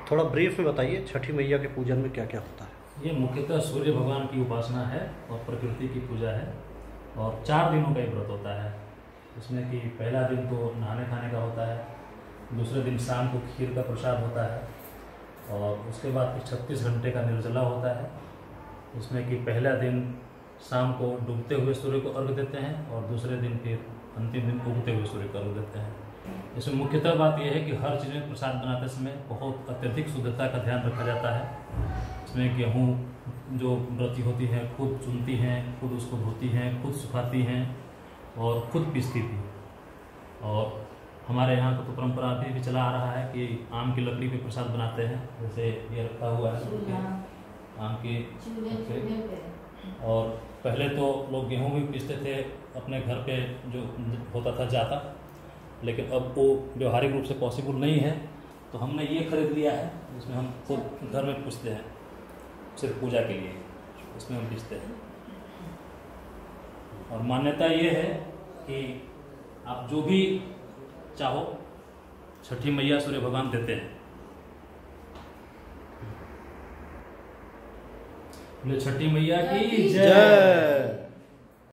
थोड़ा ब्रीफ में बताइए छठी मैया के पूजन में क्या क्या होता है। ये मुख्यतः सूर्य भगवान की उपासना है और प्रकृति की पूजा है और 4 दिनों का ये व्रत होता है। इसमें कि पहला दिन तो नहाने खाने का होता है, दूसरे दिन शाम को खीर का प्रसाद होता है और उसके बाद फिर 36 घंटे का निर्जला होता है। उसमें कि पहला दिन शाम को डूबते हुए सूर्य को अर्घ देते हैं और दूसरे दिन फिर अंतिम दिन उगते हुए सूर्य को अर्घ देते हैं। इसमें मुख्यतः बात यह है कि हर चीज़ में प्रसाद बनाते समय बहुत अत्यधिक शुद्धता का ध्यान रखा जाता है। इसमें गेहूँ जो व्रती होती हैं खुद चुनती हैं, खुद उसको धोती हैं, खुद सुखाती हैं और खुद पीसती थी। और हमारे यहाँ का तो परंपरा अभी भी चला आ रहा है कि आम की लकड़ी पे प्रसाद बनाते हैं, जैसे ये रखा हुआ है आम की। और पहले तो लोग गेहूँ भी पीसते थे अपने घर पे जो होता था जाता, लेकिन अब वो व्यवहारिक रूप से पॉसिबल नहीं है, तो हमने ये खरीद लिया है जिसमें हम खुद घर में पीसते हैं, सिर्फ पूजा के लिए इसमें हम पीसते हैं। और मान्यता ये है कि आप जो भी चाहो छठी मैया सूर्य भगवान देते हैं। छठी मैया की जय।